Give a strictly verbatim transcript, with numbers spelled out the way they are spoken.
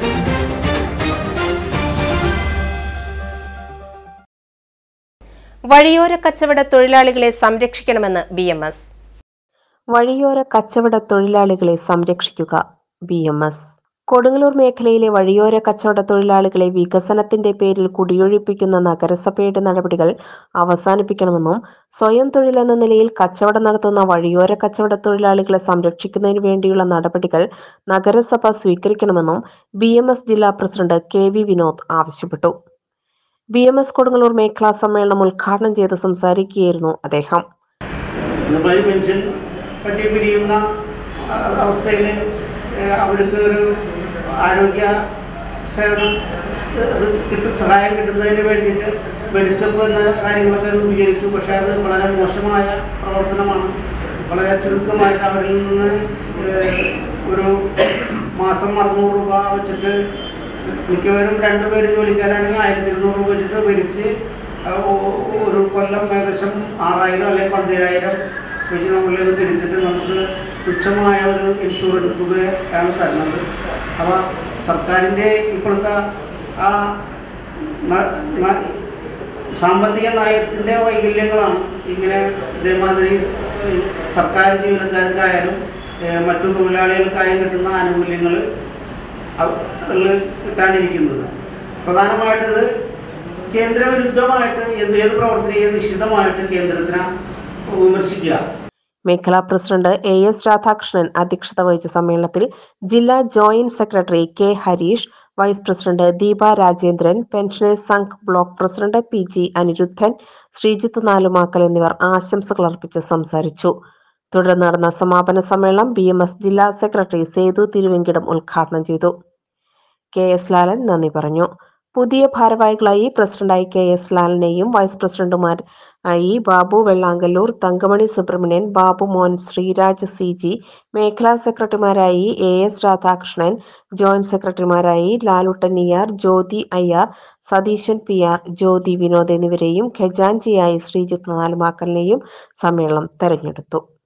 വഴിയോര കച്ചവട തൊഴിലാളികളെ സംരക്ഷിക്കണമെന്ന് ബി എം എസ്. വഴിയോര കച്ചവട തൊഴിലാളികളെ സംരക്ഷിക്കുക ബി എം എസ്. കൊടുങ്ങല്ലൂർ മേഖലയിലെ വഴിയോര കച്ചവട തൊഴിലാളികളെ വികസനത്തിന്റെ പേരിൽ കുടിയൊഴിപ്പിക്കുന്ന നഗരസഭയുടെ നടപടികൾ അവസാനിപ്പിക്കണമെന്നും സ്വയം തൊഴിലെന്ന നിലയിൽ കച്ചവടം നടത്തുന്ന വഴിയോര കച്ചവട തൊഴിലാളികളെ സംരക്ഷിക്കുന്നതിന് വേണ്ടിയുള്ള നടപടികൾ നഗരസഭ സ്വീകരിക്കണമെന്നും ബി എം എസ് ജില്ലാ പ്രസിഡന്റ് കെ വി വിനോദ് ആവശ്യപ്പെട്ടു. ബി എം എസ് കൊടുങ്ങല്ലൂർ മേഖലാ സമ്മേളനം ഉദ്ഘാടനം ചെയ്ത് സംസാരിക്കുകയായിരുന്നു അദ്ദേഹം. അവസ്ഥയിൽ അവർക്ക് ഒരു ആരോഗ്യ സേവനം കിട്ടും സഹായം കിട്ടുന്നതിന് വേണ്ടിയിട്ട് മെഡിസപ്പ് എന്ന കാര്യങ്ങളൊക്കെ വിചാരിച്ചു. പക്ഷേ അത് വളരെ മോശമായ പ്രവർത്തനമാണ്. വളരെ ചുരുക്കമായിട്ട് അവരിൽ നിന്ന് ഒരു മാസം അറുന്നൂറ് രൂപ വെച്ചിട്ട് മിക്കവരും രണ്ടുപേര് ജോലിക്കാരാണെങ്കിൽ ആയിരത്തി ഇരുന്നൂറ് രൂപ വെച്ചിട്ട് ഭരിച്ച് ഒരു കൊല്ലം ഏകദേശം ആറായിരം അല്ലെങ്കിൽ പതിനായിരം വെച്ച് നമ്മളിൽ തിരിച്ചിട്ട് നമുക്ക് തുച്ഛമായ ഒരു ഇൻഷുറൻസ് തുകയാണ് തരുന്നത്. അപ്പോൾ സർക്കാരിൻ്റെ ഇപ്പോഴത്തെ ആ സാമ്പത്തിക നയത്തിൻ്റെ വൈകല്യങ്ങളാണ് ഇങ്ങനെ ഇതേമാതിരി സർക്കാർ ജീവനക്കാർക്കായാലും മറ്റു തൊഴിലാളികൾക്കായും കിട്ടുന്ന ആനുകൂല്യങ്ങൾ കിട്ടാണ്ടിരിക്കുന്നത്. പ്രധാനമായിട്ടത് കേന്ദ്രവിരുദ്ധമായിട്ട് ഏത് പ്രവർത്തനയും നിശ്ചിതമായിട്ട് കേന്ദ്രത്തിനെ വിമർശിക്കുക. മേഖലാ പ്രസിഡന്റ് എ എസ് രാധാകൃഷ്ണൻ അധ്യക്ഷത വഹിച്ച സമ്മേളനത്തിൽ ജില്ലാ joint secretary K Harish, vice president Deepa Rajendran, pensioners Sangh block president P G Aniruddhan, Sreejith Nalumakkal എന്നിവർ ആശംസകൾ അർപ്പിച്ച് സംസാരിച്ചു. തുടർന്ന് നടന്ന സമാപന സമ്മേളനം ബി എം എസ് ജില്ലാ സെക്രട്ടറി സേതു തിരുവെങ്കിടം ഉദ്ഘാടനം ചെയ്തു. കെ എസ് ലാലൻ നന്ദി പറഞ്ഞു. പുതിയ ഭാരവാഹികളായി പ്രസിഡന്റായി കെ എസ് ലാലനെയും വൈസ് പ്രസിഡന്റുമാരായി ബാബു വെള്ളാങ്കല്ലൂർ, തങ്കമണി സുബ്രഹ്മണ്യൻ, ബാബു മോൻ, ശ്രീരാജ് സി ജി, മേഖലാ സെക്രട്ടറിമാരായി എ എസ് രാധാകൃഷ്ണൻ, ജോയിന്റ് സെക്രട്ടറിമാരായി Laluttan E R, Jyothi I R, Satheesan P R, Jyothi Vinod എന്നിവരെയും ഖജാൻജിയായി ശ്രീജിത്ത് നാലുമാക്കലിനെയും സമ്മേളനം തെരഞ്ഞെടുത്തു.